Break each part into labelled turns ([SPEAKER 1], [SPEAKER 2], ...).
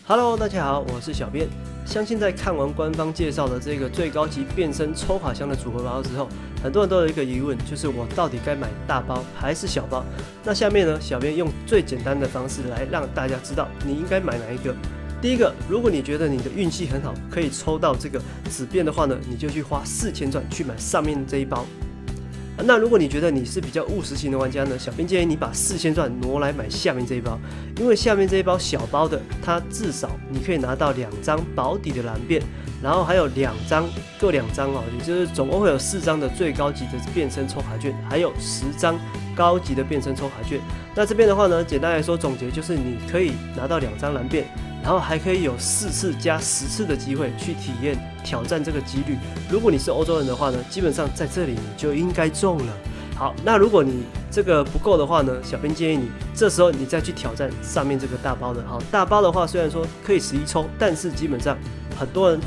[SPEAKER 1] Hello， 大家好，我是小编。相信在看完官方介绍的这个最高级变身抽卡箱的组合包之后，很多人都有一个疑问，就是我到底该买大包还是小包？那下面呢，小编用最简单的方式来让大家知道你应该买哪一个。第一个，如果你觉得你的运气很好，可以抽到这个紫变的话呢，你就去花4000钻去买上面这一包。那如果你觉得你是比较务实型的玩家呢，小编建议你把4000钻挪来买下面这一包，因为下面这一包小包的，它至少你可以拿到2张保底的蓝变，然后还有各2张哦，也就是总共会有4张的最高级的变身抽卡券，还有10张高级的变身抽卡券。那这边的话呢，简单来说总结就是你可以拿到2张蓝变，然后还可以有4次加10次的机会去体验挑战这个几率。如果你是欧洲人的话呢，基本上在这里你就应该中了。好，那如果你这个不够的话呢，小编建议你这时候你再去挑战上面这个大包的。好，大包的话虽然说可以11抽，但是基本上很多人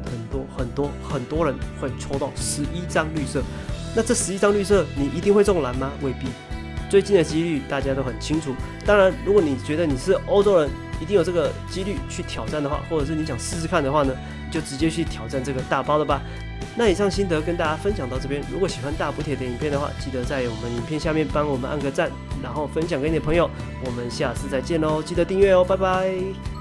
[SPEAKER 1] 会抽到11张绿色。那这11张绿色你一定会中蓝吗？未必。最近的几率大家都很清楚。当然，如果你觉得你是欧洲人，一定有这个几率去挑战的话，或者是你想试试看的话呢，就直接去挑战这个大包的吧。那以上心得跟大家分享到这边。如果喜欢大补帖的影片的话，记得在我们影片下面帮我们按个赞，然后分享给你的朋友。我们下次再见喽，记得订阅哦，拜拜。